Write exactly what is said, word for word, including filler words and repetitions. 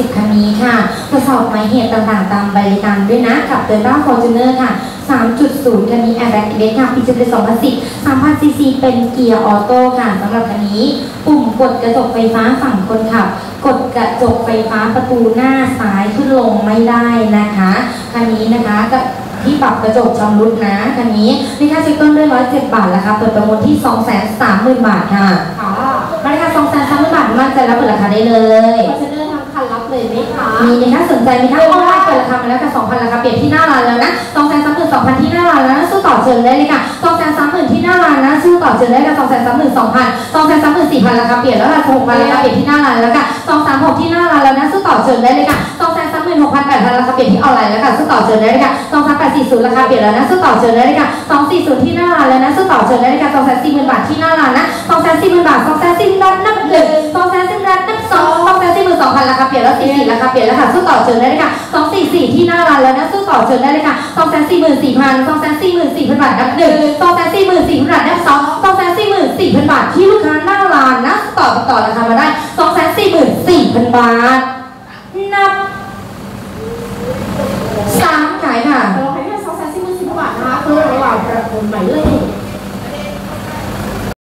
สิบคันนี้ค่ะทดสอบหมายเหตุต่างๆตามใบรายการด้วยนะกับ Toyota Fortuner ค่ะ สามจุดศูนย์ คันนี้ Airbag เล็กค่ะปีจะเป็นสองพันสิบ สามพันซีซีเป็นเกียร์ออโต้ค่ะสำหรับคันนี้ปุ่มกดกระจกไฟฟ้าฝั่งคนขับกดกระจกไฟฟ้าประตูหน้าซ้ายขึ้นลงไม่ได้นะคะคันนี้นะคะก็ที่ปรับกระจกชำรุดนะคันนี้มีค่าเช็คต้นด้วยหนึ่งร้อยเจ็ดบาทราคาเปิดประมูลที่ สองแสนสามหมื่น บาทค่ะราคา สองแสนสามหมื่น บาทมั่นใจรับเปิดราคาได้เลยเพราะฉะนั้นทางคันรับเลยไหมคะมีในค่าสนใจมีค่าออนไลน์เปิดราคามาแล้วค่ะ สองพัน ราคาเปลี่ยนที่หน้าร้านแล้วนะ สองแสนสามหมื่นสองพัน ที่หน้าร้านแล้วนะสู้ต่อเชิญได้เลยค่ะ สองแสนสามหมื่น ที่หน้าร้านนะสู้ต่อเชิญได้ค่ะ สองแสนสามหมื่นสองพัน สองแสนสามหมื่นสี่พัน ราคาเปลี่ยนแล้วค่ะ หกพัน ราคาเปลี่ยนที่หน้าร้านแล้วค่ะ สองแสนสามหมื่น ที่หน้าร้านแล้วนะสู้ต่อเชิญได้เลยค่ะ สองแสนสามหมื่นหกพัน แปดพัน ราคาเปลี่ยนที่ออนไลน์แล้วค่ะสู้ต่อเชิญได้เลยค่ะสองแสนแปดสี่สิบ ราคาเปลี่ยนแล้วนะสู้ต่อเชิญได้เลยค่ะสองสี่ศูนย์ ที่หน้าร้านแล้วนะสู้ต่อเชิญได้เลยค่ะสองแสนสี่หมื่น บาทที่หน้าร้านนะสองแสนสี่หมื่น บาทสองแสนสี่หมื่น บาทนับหนึ่งสองแสนสี่หมื่น บาทนับสองสองแสนสี่หมื่นสองพัน ราคาเปลี่ยนแล้วสี่สิบราคาเปลี่ยนแล้วค่ะสู้ต่อเชิญได้เลยค่ะสองสี่สี่ ที่หน้าร้านแล้วนะสู้ต่อเชิญได้เลยค่ะสองแสนสี่หมื่นสี่พัน สองแสนสี่หมื่นสี่พัน บาทนับหนึ่งสองแสนสี่หมื่นสี่พัน บาทนับสองสองแสนสี่หมื่นสี่พัน บาทที่ลูกค้าหน้าร้านนะต่อต่อราคามาได้สองแสนสี่หมื่นสี่พัน บาทนับสามขายค่ะเราให้แค่สองแสนสี่หมื่นสี่พัน บาทนะคะคือระหว่างประมูลหมายเลข